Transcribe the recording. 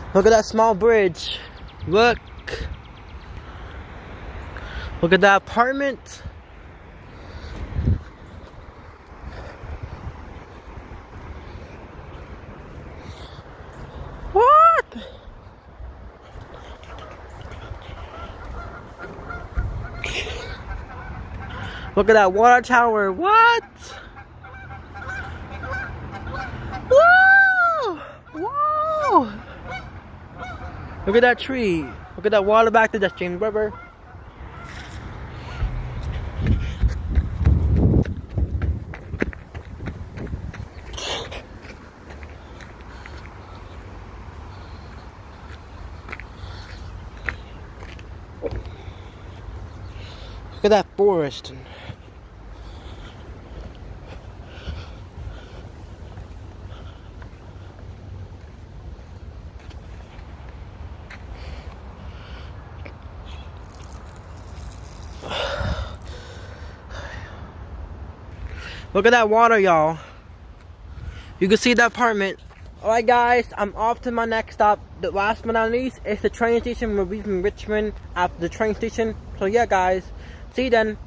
Look at that small bridge. Look. Look at that apartment. What? Look at that water tower. What? Whoa! Whoa! Look at that tree. Look at that water back there. That's James River. Look at that forest. Look at that water, y'all. You can see the apartment. Alright guys, I'm off to my next stop. The last but not least is the train station. We're leaving Richmond at the train station. So yeah guys, see you then.